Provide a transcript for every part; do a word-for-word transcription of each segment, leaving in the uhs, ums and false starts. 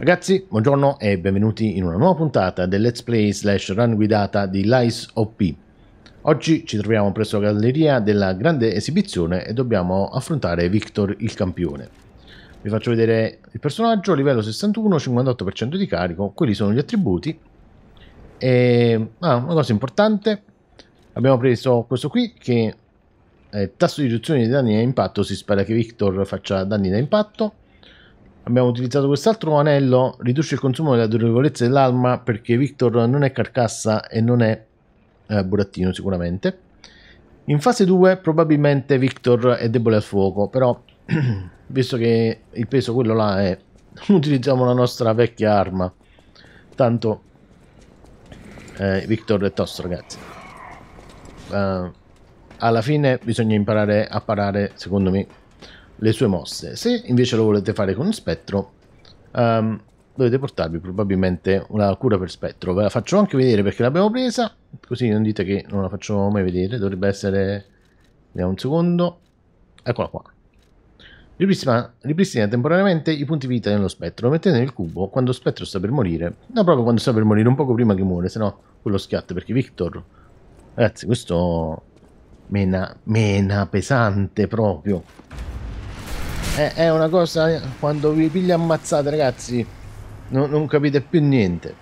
Ragazzi, buongiorno e benvenuti in una nuova puntata del Let's Play slash run guidata di Lies of P. Oggi ci troviamo presso la galleria della grande esibizione e dobbiamo affrontare Victor il campione. Vi faccio vedere il personaggio, livello sessantuno, cinquantotto per cento di carico, quelli sono gli attributi. E ah, una cosa importante, abbiamo preso questo qui che è il tasso di riduzione dei danni a impatto, si spera che Victor faccia danni da impatto. Abbiamo utilizzato quest'altro anello, riduce il consumo della durevolezza dell'arma perché Victor non è carcassa e non è eh, burattino sicuramente. In fase due probabilmente Victor è debole al fuoco, però visto che il peso quello là è, utilizziamo la nostra vecchia arma. Tanto eh, Victor è tosto, ragazzi. Uh, alla fine bisogna imparare a parare, secondo me, le sue mosse. Se invece lo volete fare con un spettro, um, dovete portarvi probabilmente una cura per spettro. Ve la faccio anche vedere perché l'abbiamo presa, così non dite che non la faccio mai vedere. Dovrebbe essere, vediamo un secondo, eccola qua. Ripristina, ripristina temporaneamente i punti vita nello spettro. Lo mettete nel cubo quando lo spettro sta per morire, no, proprio quando sta per morire, un poco prima che muore, se no quello schiatta, perché Victor, ragazzi, questo mena, mena pesante proprio. È una cosa, quando vi piglia ammazzate, ragazzi, non, non capite più niente.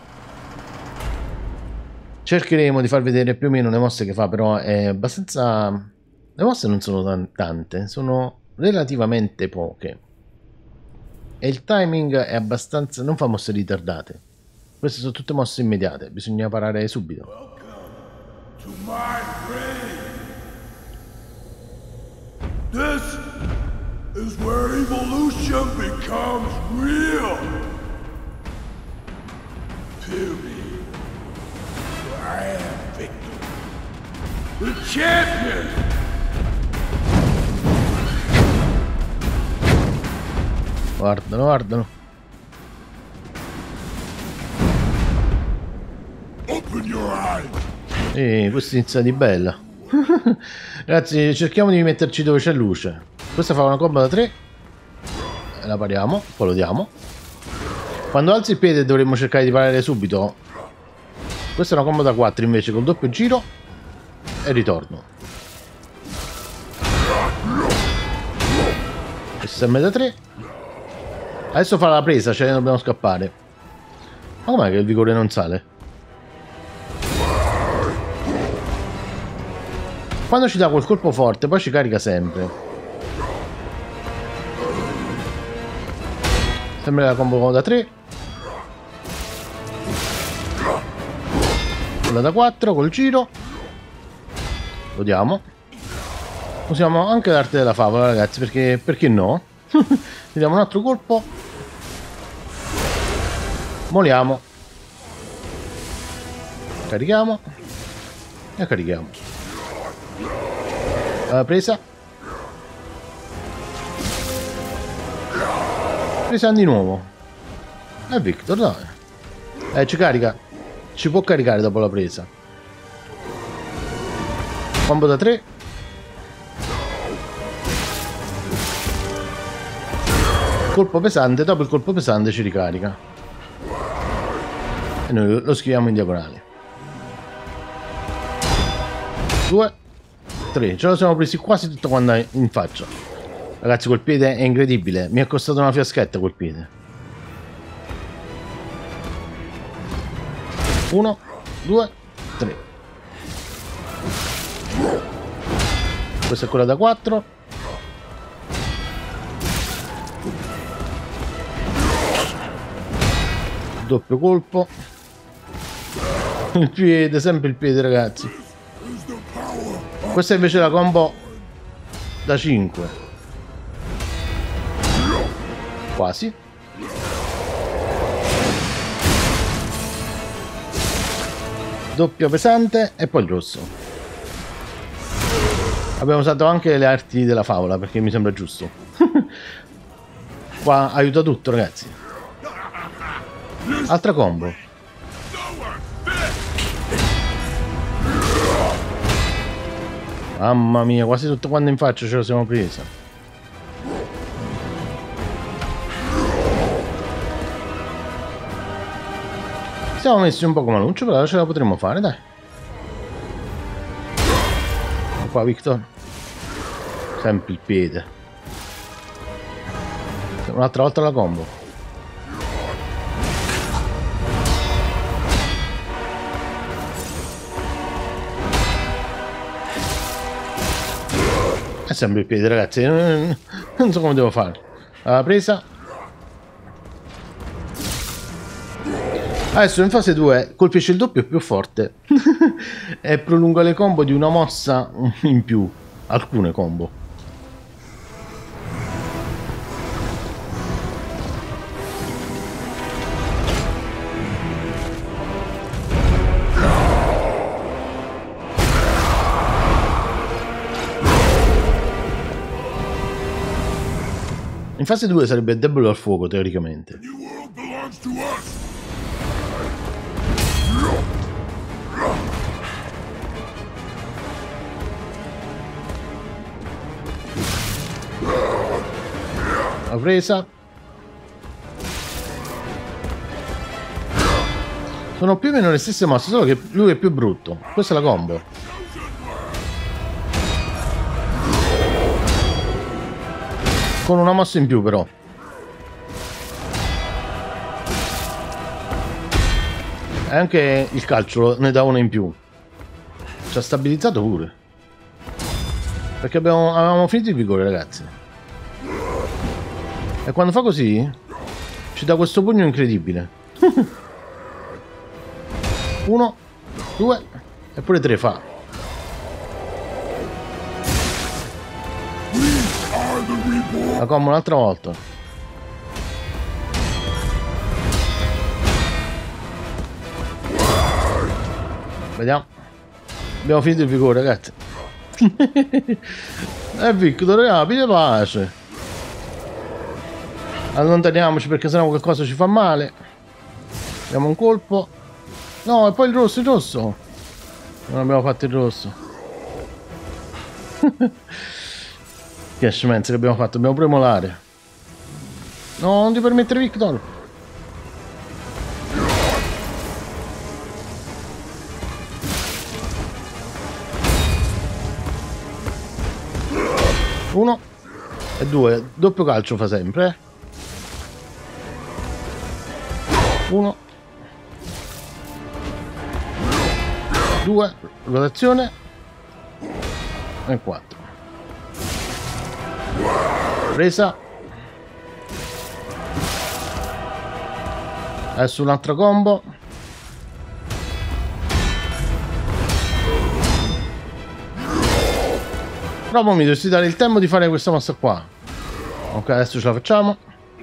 Cercheremo di far vedere più o meno le mosse che fa, però è abbastanza... Le mosse non sono tante, sono relativamente poche. E il timing è abbastanza... non fa mosse ritardate. Queste sono tutte mosse immediate, bisogna parare subito. This is where evolution becomes real. Feel me. I am Victor, the champion. Guardalo, guardalo. Open your eyes. Ehi, questo inizia di bella. Ragazzi, cerchiamo di metterci dove c'è luce. Questa fa una combo da tre. La pariamo, poi lo diamo. Quando alzi il piede dovremmo cercare di parare subito. Questa è una combo da quattro invece, col doppio giro e ritorno. Questa è da tre. Adesso fa la presa, cioè dobbiamo scappare. Ma com'è che il vigore non sale? Quando ci dà quel colpo forte poi ci carica sempre. Sembra la combo da tre. Quella da quattro col giro. Lo diamo. Usiamo anche l'arte della favola, ragazzi, perché perché no? Gli diamo un altro colpo. Moliamo. Carichiamo. E carichiamo. Uh, presa. Presa di nuovo. E Victor, dai. Eh, ci carica. Ci può caricare dopo la presa. Combo da tre. Colpo pesante. Dopo il colpo pesante ci ricarica. E noi lo schiviamo in diagonale. Due. tre. Ce lo siamo presi quasi tutto quando in faccia. Ragazzi, quel piede è incredibile. Mi è costato una fiaschetta quel piede. Uno, due, tre. Questa è quella da quattro. Doppio colpo. Il piede, sempre il piede, ragazzi. Questa invece è la combo da cinque. Quasi. Doppio pesante e poi il rosso. Abbiamo usato anche le arti della favola perché mi sembra giusto. Qua aiuta tutto, ragazzi. Altra combo. Mamma mia, quasi tutto quando in faccia ce lo siamo presa. Siamo messi un po' come l'uncio, però ce la potremmo fare, dai. Qua Victor. Sempre il piede. Un'altra volta la combo. È sempre il piede, ragazzi. Non so come devo fare. La presa. Adesso in fase due colpisce il doppio più forte e prolunga le combo di una mossa in più. Alcune combo. In fase due sarebbe debole al fuoco, teoricamente. La presa. Sono più o meno le stesse mosse, solo che lui è più brutto. Questa è la combo. Con una mossa in più però. E anche il calcio ne dà una in più. Ci ha stabilizzato pure. Perché abbiamo, avevamo finito il vigore, ragazzi. E quando fa così ci dà questo pugno incredibile. Uno, due e pure tre fa. La combo un'altra volta. Vediamo. Abbiamo finito il vigore, ragazzi. E Victor, rapide pace. Allontaniamoci perché sennò qualcosa ci fa male. Diamo un colpo. No, e poi il rosso, il rosso. Non abbiamo fatto il rosso. Che scemenza che abbiamo fatto, dobbiamo pure molare. No, non ti permettere, Victor. Uno e due, doppio calcio fa sempre, eh. Uno, due, rotazione e quattro. Presa. Adesso un'altra combo. Però mi dovresti dare il tempo di fare questa mossa qua. Ok, adesso ce la facciamo.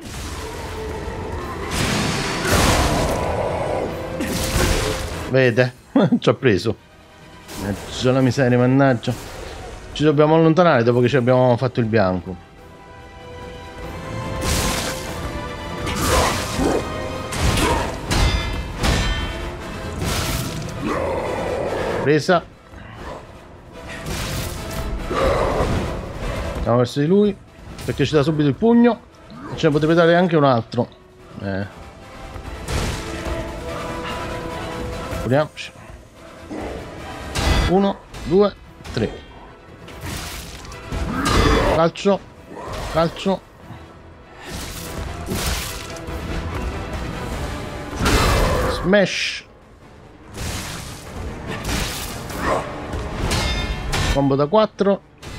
Vede? Ci ha preso. Mannaggia la miseria, mannaggia. Ci dobbiamo allontanare dopo che ci abbiamo fatto il bianco. Presa. Andiamo verso di lui perché ci dà subito il pugno. Ce ne potrebbe dare anche un altro. Eh. Proviamoci. Uno, due, tre. Calcio. Calcio. Smash. Combo da quattro.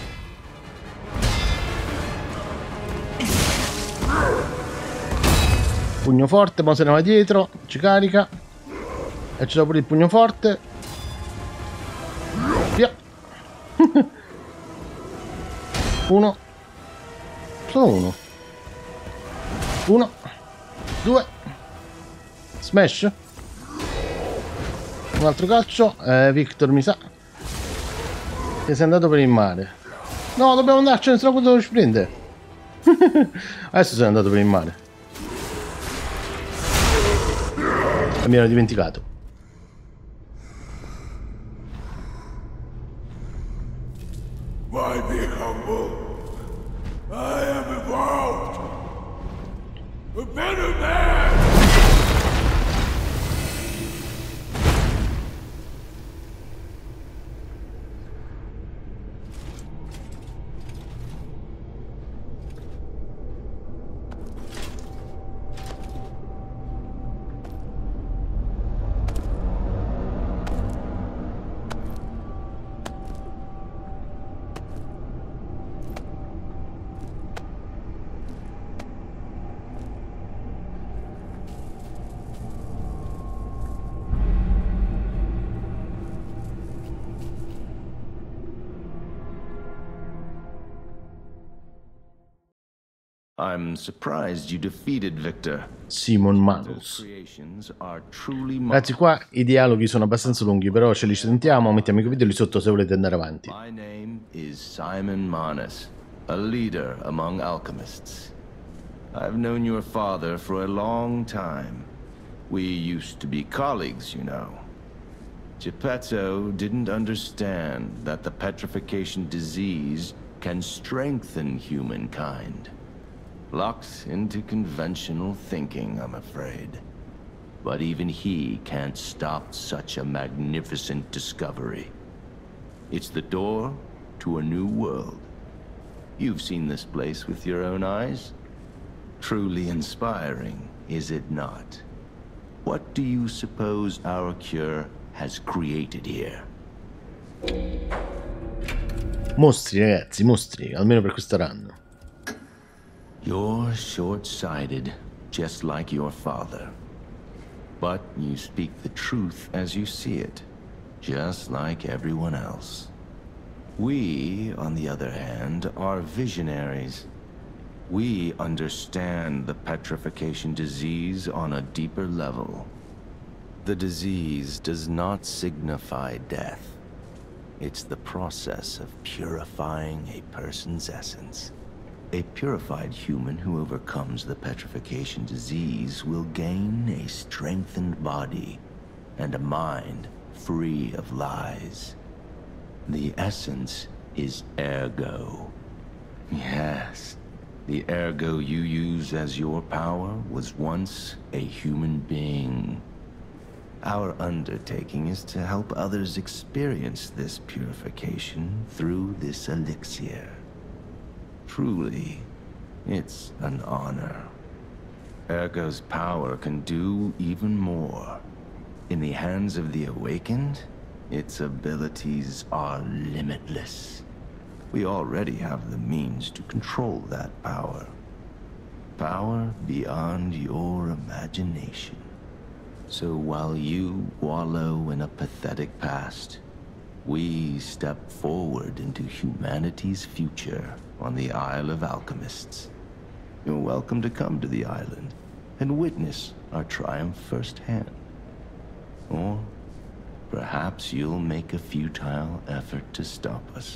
Pugno forte, poi se ne va dietro, ci carica. E ci dà pure il pugno forte. Via. Uno. Solo uno. Uno. Due. Smash. Un altro calcio. Eh, Victor mi sa che sei andato per il mare. No, dobbiamo andarcene, se no quello ci prende. Adesso sei andato per il mare. E mi ero dimenticato. Why be humble? I am evolved. A better man! I'm surprised you defeated Victor. Simon Manus. Ragazzi, qua i dialoghi sono abbastanza lunghi, però ce li sentiamo, mettiamo i video lì sotto se volete andare avanti. My name is Simon Manus, a leader among alchemists. I've known your father for a long time. We used to be colleagues, you know. Geppetto didn't understand that the petrification disease can strengthen humankind. Locked into conventional thinking, I'm afraid. But even he can't stop such a magnificent discovery. It's the door to a new world. You've seen this place with your own eyes. Truly inspiring, is it not? What do you suppose our cure has created here? Mostri, ragazzi, mostri, almeno per questa run. You're short-sighted, just like your father. But you speak the truth as you see it, just like everyone else. We, on the other hand, are visionaries. We understand the petrification disease on a deeper level. The disease does not signify death. It's the process of purifying a person's essence. A purified human who overcomes the petrification disease will gain a strengthened body and a mind free of lies. The essence is ergo. Yes, the ergo you use as your power was once a human being. Our undertaking is to help others experience this purification through this elixir. Truly, it's an honor. Ergo's power can do even more. In the hands of the awakened, its abilities are limitless. We already have the means to control that power. Power beyond your imagination. So while you wallow in a pathetic past, we step forward into humanity's future on the Isle of Alchemists. You're welcome to come to the island and witness our triumph firsthand. Or perhaps you'll make a futile effort to stop us.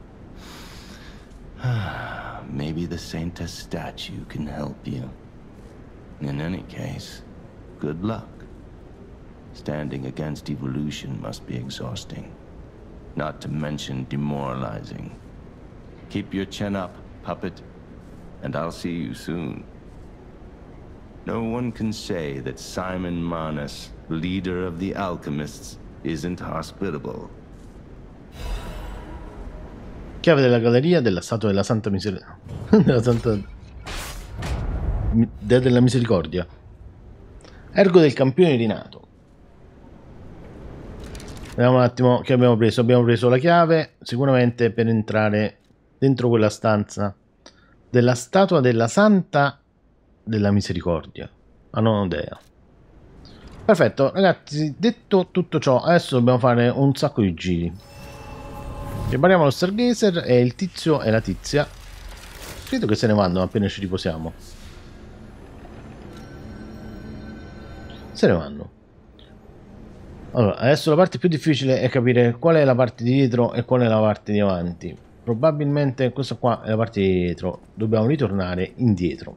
Maybe the Saintess statue can help you. In any case, good luck. Standing against evolution must be exhausting, not to mention demoralizing. Keep your chin up, puppet, and I'll see you soon. No one can say that Simon Manus, leader of the alchemists, isn't hospitable. Chiave della galleria della statua della Santa Misericordia. della Santa... Dea della Misericordia. Ergo del campione rinato. Vediamo un attimo che abbiamo preso. Abbiamo preso la chiave, sicuramente per entrare dentro quella stanza della statua della Santa della Misericordia. Ah no, Dea. Perfetto, ragazzi, detto tutto ciò, adesso dobbiamo fare un sacco di giri. Ripariamo lo Stargazer e il tizio e la tizia. Credo che se ne vanno appena ci riposiamo. Se ne vanno. Allora, adesso la parte più difficile è capire qual è la parte di dietro e qual è la parte di avanti. Probabilmente questa qua è la parte di dietro. Dobbiamo ritornare indietro.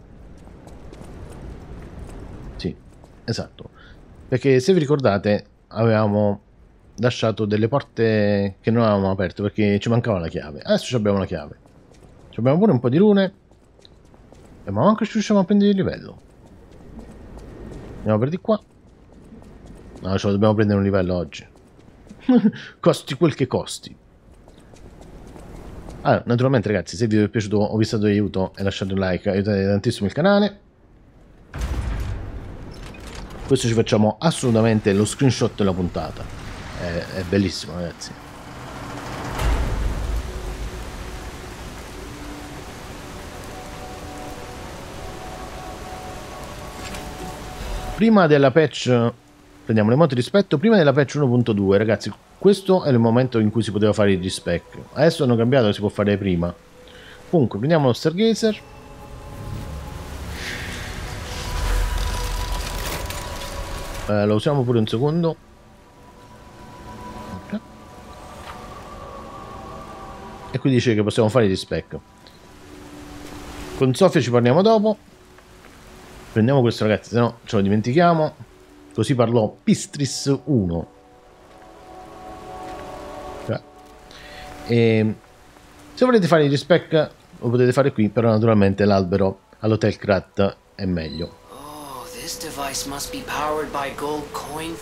Sì, esatto. Perché se vi ricordate avevamo lasciato delle porte che non avevamo aperto perché ci mancava la chiave. Adesso abbiamo la chiave. Ci abbiamo pure un po' di rune. E ma anche ci riusciamo a prendere il livello. Andiamo per di qua. No, ce lo dobbiamo prendere un livello oggi. Costi quel che costi. Allora, naturalmente ragazzi, se il video vi è piaciuto o vi è stato di aiuto e lasciate un like, aiutate tantissimo il canale. Questo ci facciamo assolutamente lo screenshot della puntata. È, è bellissimo ragazzi. Prima della patch, prendiamo le moto di rispetto, prima della patch uno punto due ragazzi, questo è il momento in cui si poteva fare il respec. Adesso hanno cambiato, si può fare prima. Comunque prendiamo lo Stargazer Eh, lo usiamo pure un secondo. Okay. E qui dice che possiamo fare gli spec. Con Sofia ci parliamo dopo. Prendiamo questo, ragazzi, se no ce lo dimentichiamo. Così parlò Pistris uno. Okay. E se volete fare gli spec lo potete fare qui, però naturalmente l'albero all'Hotel Krat è meglio. Oh, this device must be powered by gold coin.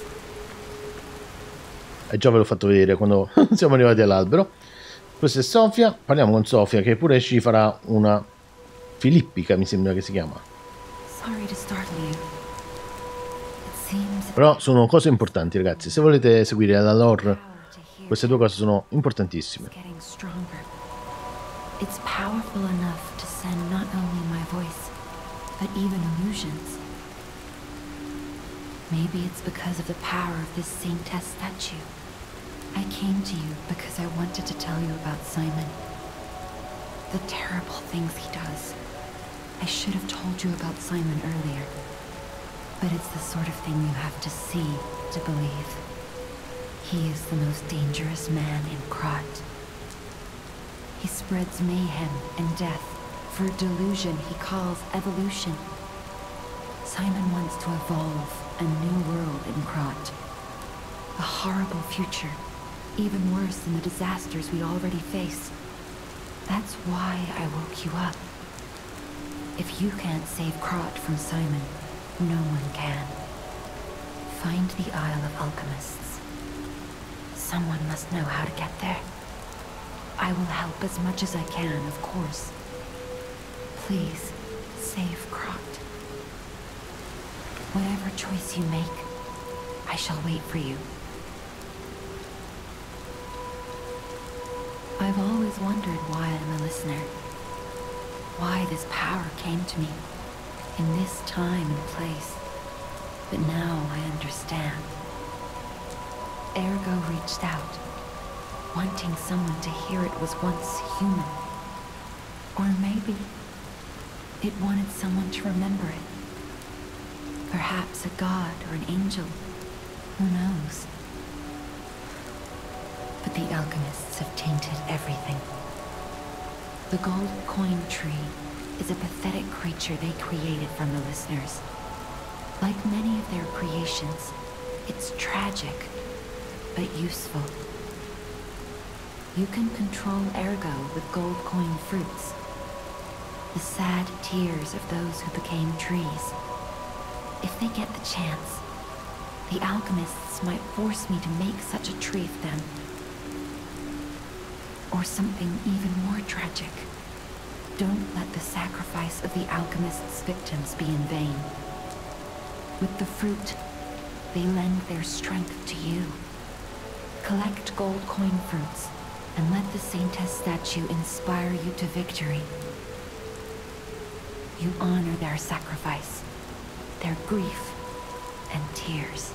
E già ve l'ho fatto vedere quando siamo arrivati all'albero. Questa è Sofia, parliamo con Sofia che pure ci farà una filippica, mi sembra che si chiama. Sorry to startle you. It seems Però sono cose importanti, ragazzi, se volete seguire la lore queste due cose sono importantissime. it's getting stronger. It's powerful enough to send not only my voice, but even illusions. Maybe it's because of the power of this Saintess statue. I came to you because I wanted to tell you about Simon. The terrible things he does. I should have told you about Simon earlier. But it's the sort of thing you have to see to believe. He is the most dangerous man in Krat. He spreads mayhem and death for a delusion he calls evolution. Simon wants to evolve a new world in Krat. A horrible future, even worse than the disasters we already face. That's why I woke you up. If you can't save Krat from Simon, no one can. Find the Isle of Alchemists. Someone must know how to get there. I will help as much as I can, of course. Please, save Krat. Whatever choice you make, I shall wait for you. I've always wondered why I'm a listener. Why this power came to me, in this time and place. But now I understand. Ergo reached out, wanting someone to hear it was once human. Or maybe it wanted someone to remember it. Perhaps a god or an angel. Who knows? But the alchemists have tainted everything. The gold coin tree is a pathetic creature they created from the listeners. Like many of their creations, it's tragic, but useful. You can control Ergo with gold coin fruits. The sad tears of those who became trees. If they get the chance, the alchemists might force me to make such a tree of them. Or something even more tragic. Don't let the sacrifice of the alchemists' victims be in vain. With the fruit, they lend their strength to you. Collect gold coin fruits, and let the Saintess statue inspire you to victory. You honor their sacrifice, their grief, and tears.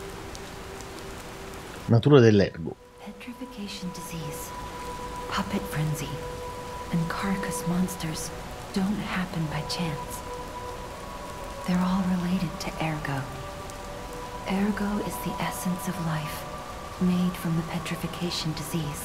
Natura dell'ergo. Petrification disease, puppet frenzy, and carcass monsters don't happen by chance. They're all related to Ergo. Ergo is the essence of life, made from the petrification disease.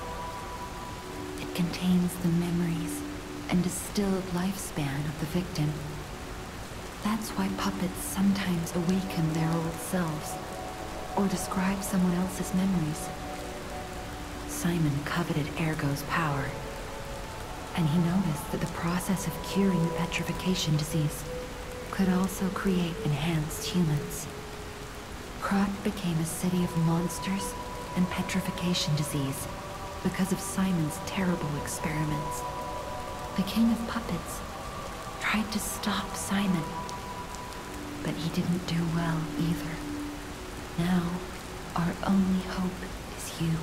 It contains the memories and distilled lifespan of the victim. That's why puppets sometimes awaken their old selves, or describe someone else's memories. Simon coveted Ergo's power, and he noticed that the process of curing the petrification disease could also create enhanced humans. Krat became a city of monsters and petrification disease because of Simon's terrible experiments. The king of puppets tried to stop Simon, but he didn't do well either. Now, our only hope is you.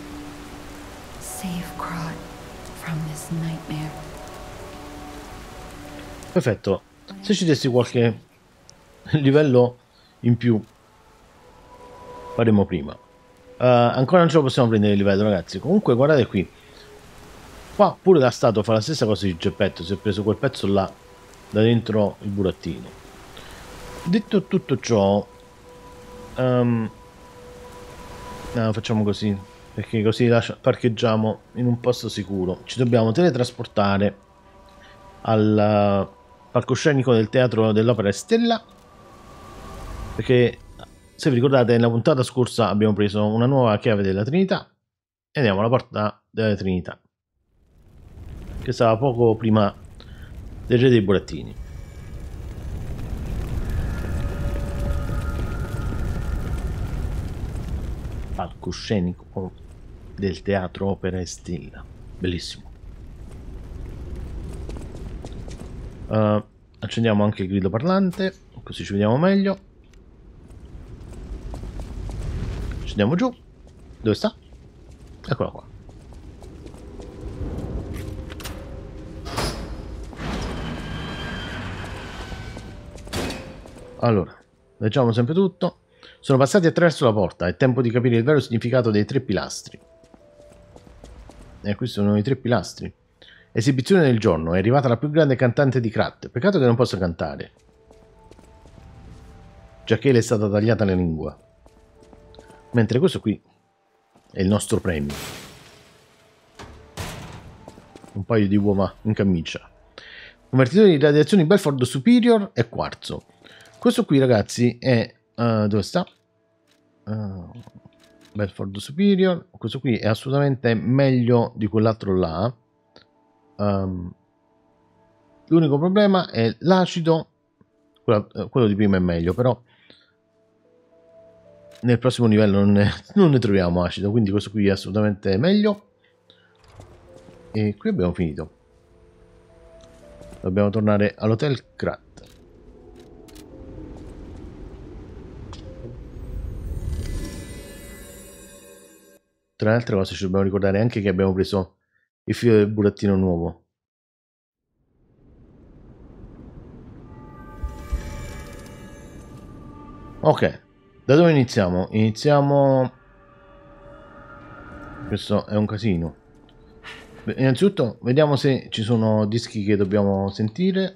Save Krat from this nightmare. Perfetto. Se ci dessi qualche livello in più faremo prima. Uh, ancora non ce lo possiamo prendere il livello, ragazzi. Comunque guardate qui. Qua pure la statua fa la stessa cosa di Geppetto. Si è preso quel pezzo là da dentro il burattino. Detto tutto ciò, Um, no, facciamo così, perché così lascia, parcheggiamo in un posto sicuro. Ci dobbiamo teletrasportare al palcoscenico del teatro dell'Opera Stella, perché se vi ricordate nella puntata scorsa abbiamo preso una nuova chiave della Trinità e andiamo alla porta della Trinità, che stava poco prima del Re dei Burattini. Palcoscenico del teatro Opera Stella, bellissimo. Uh, accendiamo anche il grido parlante, così ci vediamo meglio. Scendiamo giù. Dove sta? Eccola qua. Allora, leggiamo sempre tutto. Sono passati attraverso la porta, è tempo di capire il vero significato dei tre pilastri. E questi sono i tre pilastri. Esibizione del giorno, è arrivata la più grande cantante di Krat. Peccato che non possa cantare, giacché le è stata tagliata la lingua. Mentre questo qui è il nostro premio. Un paio di uova in camicia. Convertitore di radiazioni Belford Superior e quarzo. Questo qui, ragazzi, è... Uh, dove sta? Uh, Belford Superior. Questo qui è assolutamente meglio di quell'altro là. Um, L'unico problema è l'acido. Quello, quello di prima è meglio, però nel prossimo livello non ne, non ne troviamo acido, quindi questo qui è assolutamente meglio. E qui abbiamo finito. Dobbiamo tornare all'Hotel Krat. Tra le altre cose ci dobbiamo ricordare anche che abbiamo preso il filo del burattino nuovo. Ok, da dove iniziamo? Iniziamo... Questo è un casino. Innanzitutto vediamo se ci sono dischi che dobbiamo sentire.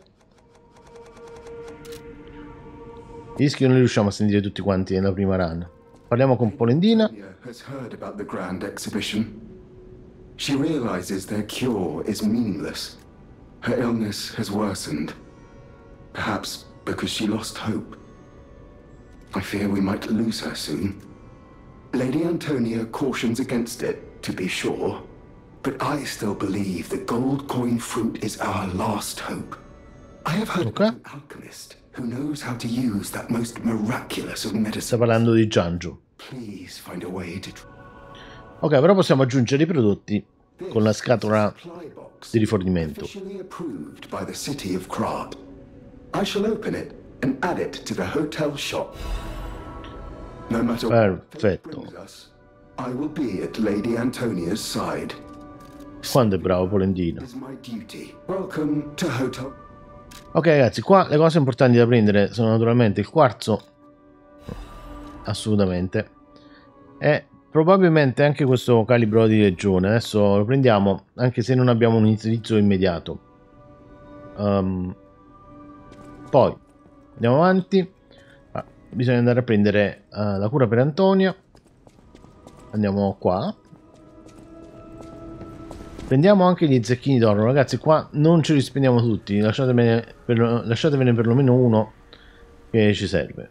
I dischi non li riusciamo a sentire tutti quanti nella prima run. Parliamo con Polendina. Has heard about the grand exhibition. She realizes their cure is meaningless. Her illness has worsened. Perhaps because she lost hope. I fear we might lose her soon. Lady Antonia cautions against it, to be sure. But I still believe the gold coin fruit is our last hope. I have heard Okay. of an alchemist who knows how to use that most miraculous of medicines. Sta parlando di Giangio. Please find a way to... Ok, però possiamo aggiungere i prodotti con la scatola supply box di rifornimento. officially approved by the city of Krat. I shall open it and add it to the hotel shop. No matter what fate Perfetto. brings us, I will be at Lady Antonia's side. Quando è bravo Polendino. It is my duty. Welcome to Hotel. Ok ragazzi, qua le cose importanti da prendere sono naturalmente il quarzo, assolutamente, e probabilmente anche questo calibro di legione. Adesso lo prendiamo anche se non abbiamo un utilizzo immediato. Um, poi andiamo avanti. Ah, bisogna andare a prendere uh, la cura per Antonia. Andiamo qua. Prendiamo anche gli zecchini d'oro, ragazzi. Qua non ce li spendiamo tutti, lasciatevene, per, lasciatevene perlomeno uno che ci serve.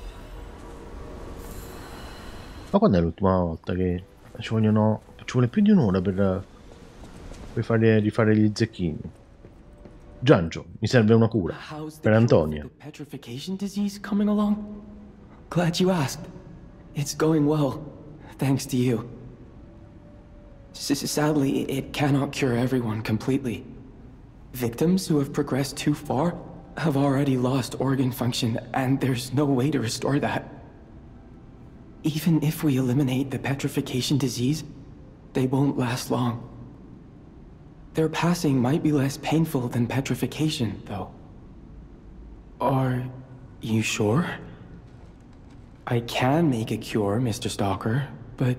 Ma quando è l'ultima volta che ci vogliono, ci vuole più di un'ora per, per fare, rifare gli zecchini? Giangio, mi serve una cura per Antonia. The petrification disease coming along? Glad you asked. It's going well, thanks to you. S sadly, it cannot cure everyone completely. Victims who have progressed too far have already lost organ function, and there's no way to restore that. Even if we eliminate the petrification disease, they won't last long. Their passing might be less painful than petrification, though. Are you sure? I can make a cure, Mister Stalker, but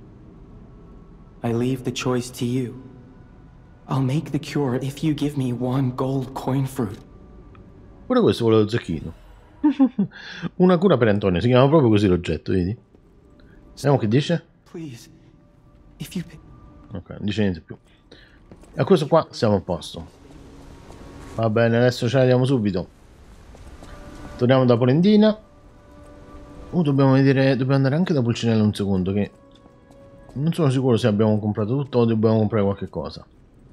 I leave the choice to you. I'll make the cure if you give me one gold coin fruit. Pure questo vuole lo zecchino. Una cura per Antonio, si chiama proprio così l'oggetto, vedi? Vediamo che dice. Please. If you... Ok, non dice niente più. E a questo qua siamo a posto. Va bene, adesso ce la diamo subito. Torniamo da Polendina. Uh, dobbiamo vedere, dobbiamo andare anche da Pulcinella un secondo, che non sono sicuro se abbiamo comprato tutto o dobbiamo comprare qualche cosa.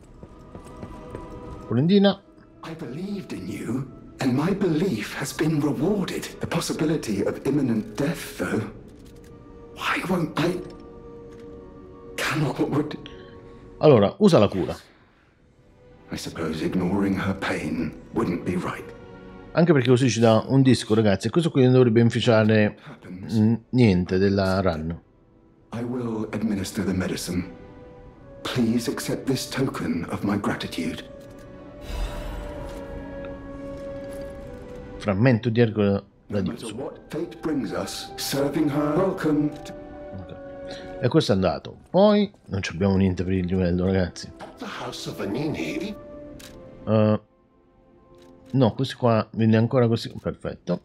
Polendina. I believed in you, and my belief has been rewarded. The possibility of imminent death, though. Why won't I... Cannot... Would... Allora, usa la cura. I suppose ignoring her pain wouldn't be right. Anche perché così ci dà un disco, ragazzi, e questo qui non dovrebbe inficiare mm, niente della run. I will administer the medicine. Please accept this token of my gratitude. Frammento di ergo da No Dio. matter what fate brings us, serving her welcome to... E questo è andato. Poi non abbiamo niente per il livello, ragazzi. The House of Vanini? Uh, no, questo qua viene ancora così. Perfetto.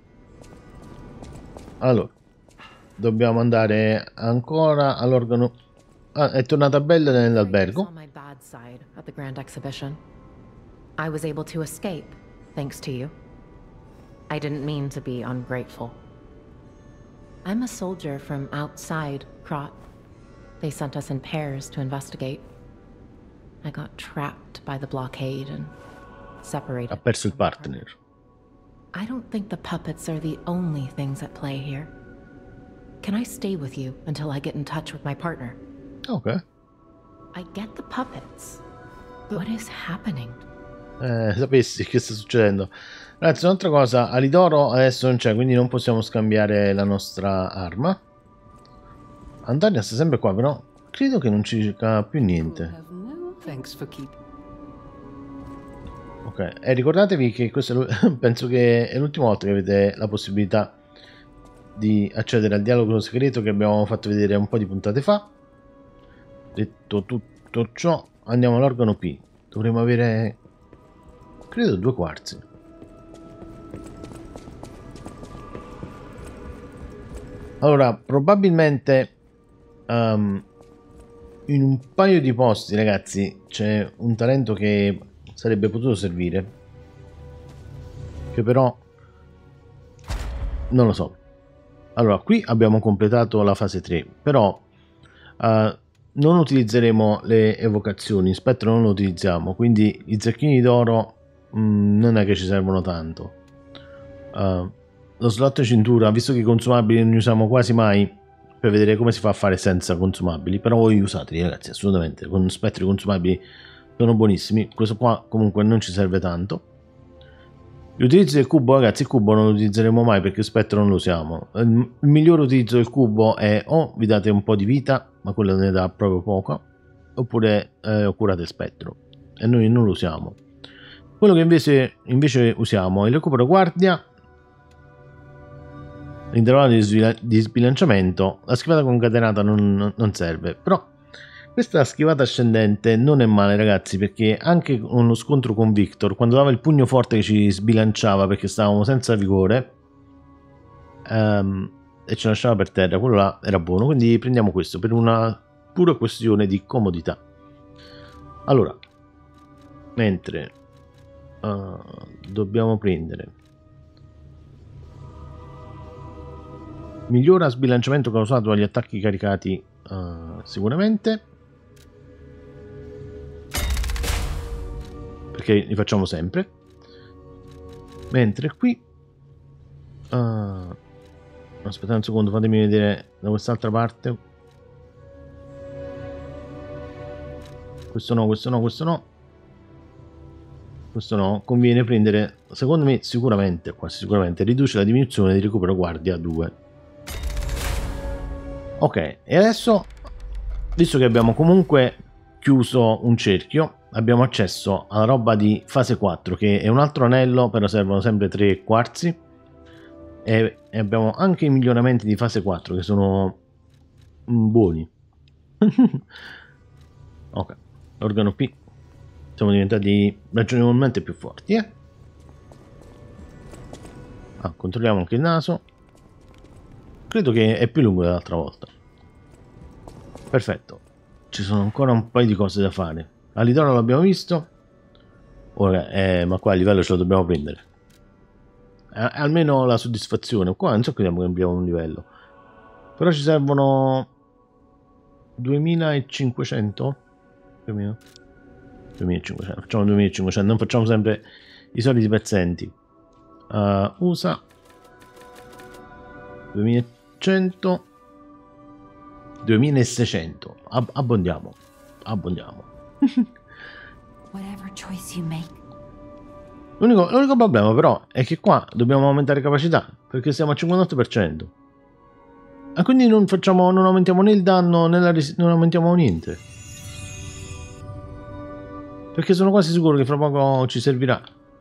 Allora, dobbiamo andare ancora all'organo. Ah, è tornata Bella nell'albergo. On my bad side at the Grand Exhibition. I was able to escape, thanks to you. I didn't mean to be ungrateful. I'm a soldier from outside Krat. They sent us in pairs to investigate. I got trapped by the blockade and separated. Ha perso il from my partner. I don't think the puppets are the only things at play here. Can I stay with you until I get in touch with my partner? Ok. I get the puppets. What is happening? Eh, sapessi che sta succedendo. Ragazzi, un'altra cosa, Alidoro adesso non c'è, quindi non possiamo scambiare la nostra arma. Antonia sta sempre qua, però credo che non ci dica più niente. Ok, e ricordatevi che questo è penso che è l'ultima volta che avete la possibilità di accedere al dialogo segreto che abbiamo fatto vedere un po' di puntate fa. Detto tutto ciò, andiamo all'organo P. Dovremmo avere, credo, due quarzi. Allora, probabilmente um, in un paio di posti, ragazzi, c'è un talento che sarebbe potuto servire, che però non lo so. Allora, qui abbiamo completato la fase tre, però uh, non utilizzeremo le evocazioni, spettro non lo utilizziamo, quindi i zecchini d'oro mm, non è che ci servono tanto. Uh, lo slot cintura, visto che i consumabili non li usiamo quasi mai, per vedere come si fa a fare senza consumabili, però voi usateli, ragazzi, assolutamente, con spettri consumabili sono buonissimi. Questo qua comunque non ci serve tanto. L'utilizzo del cubo, ragazzi, il cubo non lo utilizzeremo mai perché spettro non lo usiamo. Il miglior utilizzo del cubo è o vi date un po' di vita, ma quello ne dà proprio poco, oppure eh, curate spettro, e noi non lo usiamo. Quello che invece, invece usiamo è il recupero guardia, l'intervallo di, di sbilanciamento. La schivata concatenata non, non serve, però questa schivata ascendente non è male, ragazzi, perché anche con lo scontro con Victor, quando dava il pugno forte che ci sbilanciava perché stavamo senza vigore um, e ci lasciava per terra, quello là era buono, quindi prendiamo questo per una pura questione di comodità. Allora, mentre uh, dobbiamo prendere migliora sbilanciamento causato dagli attacchi caricati, uh, sicuramente, perché li facciamo sempre. Mentre qui uh, aspettate un secondo, fatemi vedere da quest'altra parte. Questo no, questo no, questo no, questo no. Conviene prendere, secondo me, sicuramente, quasi sicuramente, riduce la diminuzione di recupero guardia a due. Ok, e adesso, visto che abbiamo comunque chiuso un cerchio, abbiamo accesso alla roba di fase quattro, che è un altro anello, però servono sempre tre quarzi, e, e abbiamo anche i miglioramenti di fase quattro che sono buoni. Ok, organo P, siamo diventati ragionevolmente più forti, eh? Ah, controlliamo anche il naso. Credo che è più lungo dell'altra volta. Perfetto. Ci sono ancora un paio di cose da fare. Alidoro l'abbiamo visto. Ora, eh, ma qua a livello ce lo dobbiamo prendere. Eh, almeno la soddisfazione. Qua non so che abbiamo un livello. Però ci servono duemilacinquecento. Più o meno. duemilacinquecento. Facciamo duemilacinquecento. Non facciamo sempre i soliti pezzenti. Uh, usa duemilacento. duemilaseicento. Ab abbondiamo. Abbondiamo. Whatever choice you make. L'unico problema però è che qua dobbiamo aumentare capacità, perché siamo al cinquantotto per cento. E quindi non facciamo, non aumentiamo né il danno né la non aumentiamo niente. Perché sono quasi sicuro che fra poco ci servirà.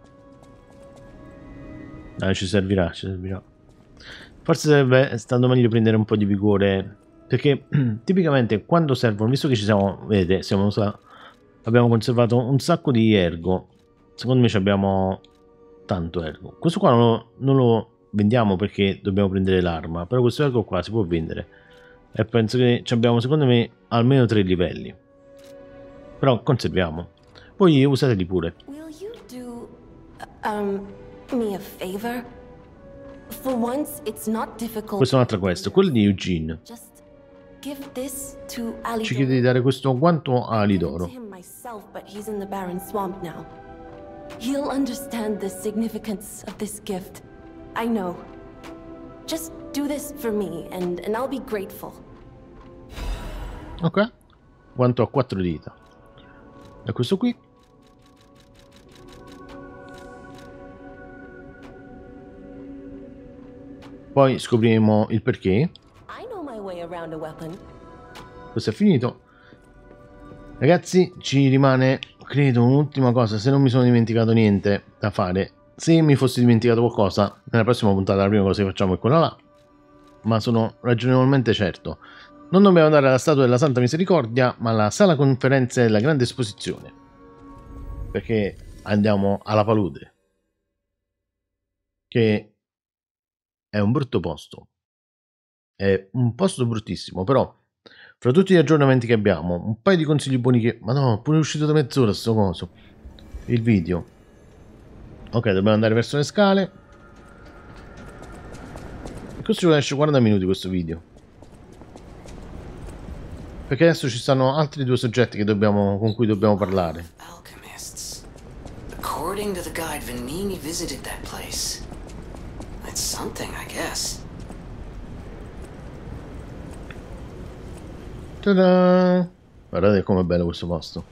Dai, ci servirà, ci servirà. Forse sarebbe stato meglio prendere un po' di vigore. Perché tipicamente quando servono, visto che ci siamo, vedete, siamo, abbiamo conservato un sacco di ergo. Secondo me abbiamo tanto ergo. Questo qua non lo, non lo vendiamo perché dobbiamo prendere l'arma. Però questo ergo qua si può vendere. E penso che abbiamo, secondo me, almeno tre livelli. Però conserviamo. Voi usateli pure. Will you do um me a favor? For once it's not difficult. Questa è un'altra quest, quella di Eugene. Just give this to Alidoro. Ci chiede di dare questo guanto a Alidoro. But he's in the barren swamp now. He'll understand the significance of this gift. I know. Just do this for me and and I'll be grateful. Ok. Guanto a quattro dita. E questo qui. Poi scopriremo il perché. I know my way around a weapon. Questo è finito. Ragazzi, ci rimane, credo, un'ultima cosa. Se non mi sono dimenticato niente da fare. Se mi fossi dimenticato qualcosa, nella prossima puntata la prima cosa che facciamo è quella là. Ma sono ragionevolmente certo. Non dobbiamo andare alla statua della Santa Misericordia, ma alla sala conferenze della grande esposizione. Perché andiamo alla palude. Che è un brutto posto. È un posto bruttissimo, però fra tutti gli aggiornamenti che abbiamo, un paio di consigli buoni che... Ma no, pure è uscito da mezz'ora sto coso. Il video. Ok, dobbiamo andare verso le scale. E questo ci esce quaranta minuti questo video. Perché adesso ci stanno altri due soggetti che dobbiamo, con cui dobbiamo parlare. Alchemists. According to the guide, Venigni visited that place. It's something, I guess. Ta-da! Guardate com'è bello questo posto.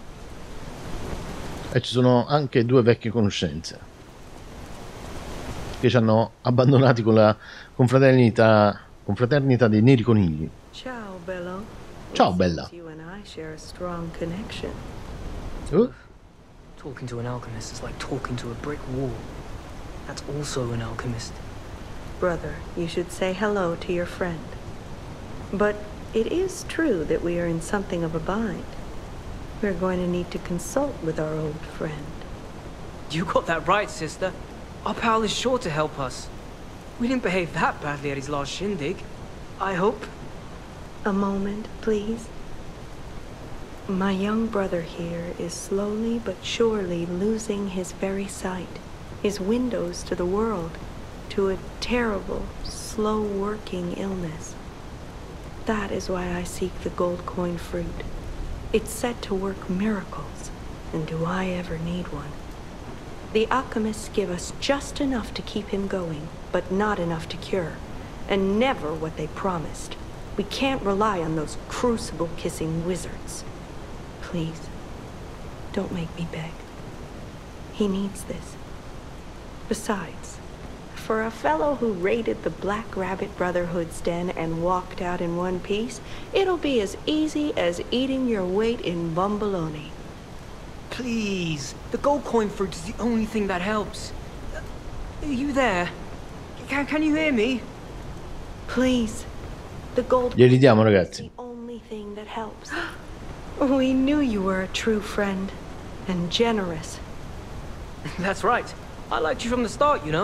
E ci sono anche due vecchie conoscenze che ci hanno abbandonati con la confraternita, confraternita dei neri conigli. Ciao, Bello. Ciao, Bella. You and I share a strong connection. Uh? Talking to an alchemist is like talking to a brick wall. That's also an alchemist. Brother, you should say hello to your friend. But it is true that we are in something of a bind. We're going to need to consult with our old friend. You got that right, sister. Our pal is sure to help us. We didn't behave that badly at his last shindig. I hope. A moment, please. My young brother here is slowly but surely losing his very sight, his windows to the world, to a terrible, slow-working illness. That is why I seek the gold coin fruit. It's said to work miracles, and do I ever need one? The alchemists give us just enough to keep him going, but not enough to cure, and never what they promised. We can't rely on those crucible-kissing wizards. Please, don't make me beg. He needs this. Besides, for a fellow who raided the Black Rabbit Brotherhood's den and walked out in one piece, it'll be as easy as eating your weight in bumbaloni. Please, the gold coin fruit is the only thing that helps. Are you there? Can, can you hear me? Please, the gold Glieli diamo, ragazzi. is the only thing that helps. We knew you were a true friend, and generous. That's right. I liked you from the start, you know.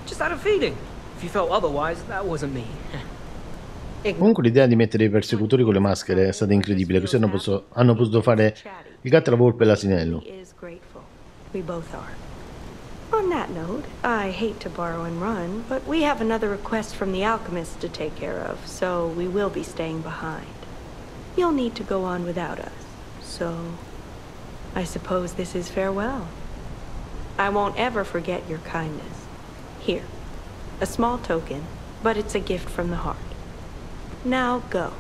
Just had a feeling. If you felt otherwise, that wasn't me. Comunque l'idea di mettere i persecutori con le maschere è stata incredibile, così hanno, posso, hanno potuto fare il gatto, la volpe e l'asinello. We both are. On that note, I hate to borrow and run, but we have another request from the alchemist to take care of, so we will be staying behind. You'll need to go on without us, so I suppose this is farewell. I won't ever forget your kindness. Here, a small token, but it's a gift from the heart. Now go.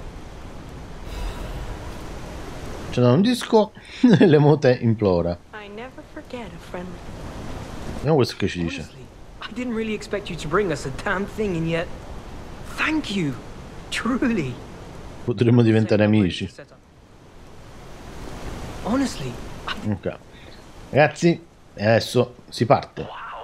C'è un disco e l'emote implora. I never forget a friendly. Vediamo questo che ci dice. I didn't really expect you to bring us a damn thing, and yet, thank you, truly. Potremmo diventare amici. Honestly. Ok. Ragazzi, adesso si parte.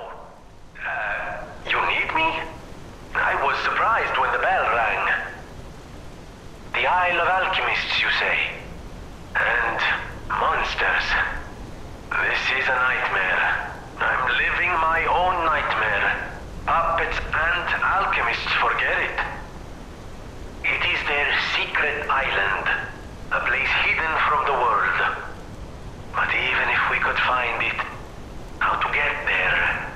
You need me? I was surprised when the bell rang. The Isle of Alchemists, you say? And monsters. This is a nightmare. I'm living my own nightmare. Puppets and alchemists forget it. It is their secret island, a place hidden from the world. But even if we could find it, how to get there?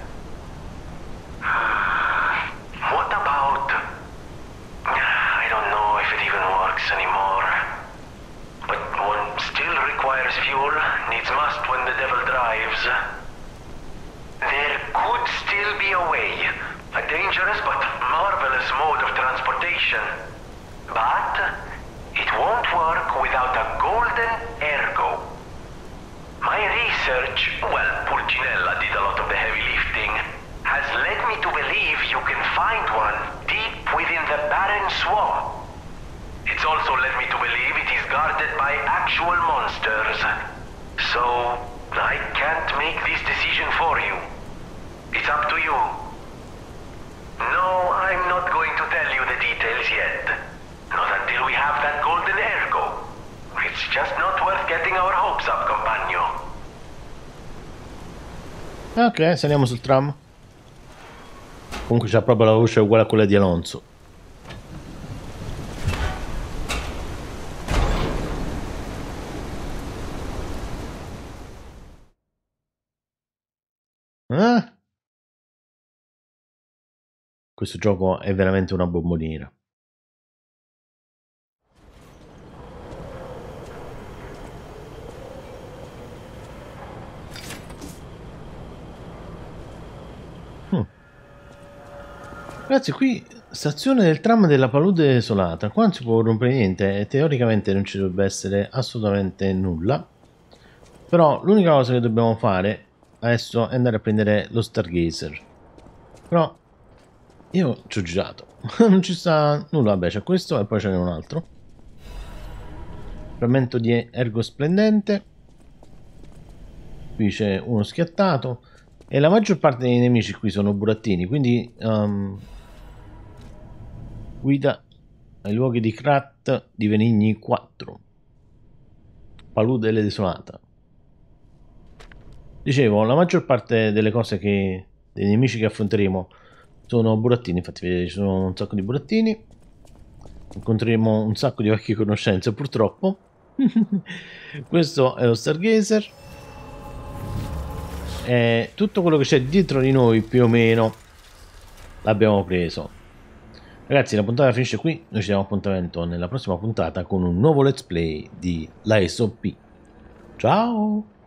What about... I don't know if it even works anymore. But one still requires fuel, needs must when the devil drives. There could still be a way, a dangerous but marvelous mode of transportation. But it won't work without a golden ergo. My research, well, Pulcinella did a lot of the heavy lifting, has led me to believe you can find one deep within the barren swamp. It's also led me to believe it is guarded by actual monsters. So, I can't make this decision for you. It's up to you. No, I'm not going to tell you the details yet. Not until we have that golden ergo. It's just not worth getting our hopes up, compagno. Ok, saliamo sul tram. Comunque c'ha proprio la voce uguale a quella di Alonso. Eh? Questo gioco è veramente una bomboniera. Hm. Ragazzi, qui stazione del tram della palude desolata. Qua non si può rompere niente e teoricamente non ci dovrebbe essere assolutamente nulla. Però l'unica cosa che dobbiamo fare adesso è andare a prendere lo Stargazer. Però io ci ho girato. Non ci sta nulla. Vabbè, c'è questo e poi ce n'è un altro. Frammento di ergo splendente. Qui c'è uno schiattato. E la maggior parte dei nemici qui sono burattini. Quindi um, guida ai luoghi di Krat di Venigni quattro. Palude desolata. Dicevo, la maggior parte delle cose che... dei nemici che affronteremo sono burattini. Infatti vedete, ci sono un sacco di burattini. Incontreremo un sacco di vecchie conoscenze, purtroppo. Questo è lo Stargazer. E tutto quello che c'è dietro di noi, più o meno, l'abbiamo preso. Ragazzi, la puntata finisce qui. Noi ci diamo appuntamento nella prossima puntata con un nuovo let's play di Lies of P. Ciao!